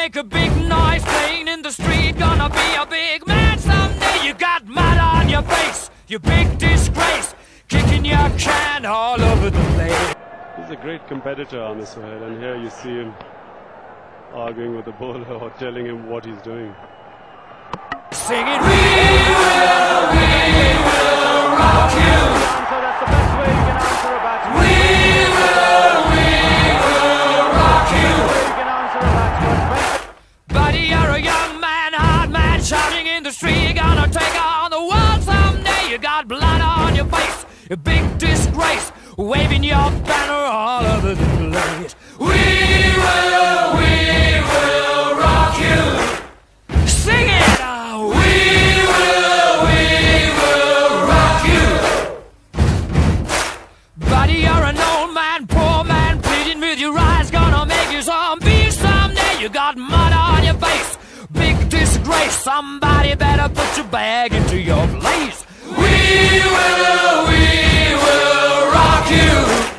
make a big noise playing in the street. Gonna be a big man someday. You got mud on your face, you big disgrace, kicking your can all over the place. He's a great competitor, Amir Sohail, and here you see him arguing with the bowler or telling him what he's doing. Singing, we will rock you. That's the best way you can answer a batsman. We will rock you. You can answer a batsman. Buddy, you're a young man, hard man, shouting in the street. You're gonna take on the world someday. You got blood on your face, a big disgrace, waving your banner all over the place. We will rock you. Sing it! We will rock you. Buddy, you're an old man, poor man, pleading with your eyes. Gonna make you zombie someday. You got mud on your face, big disgrace. Somebody better put your bag into your place. We will rock you.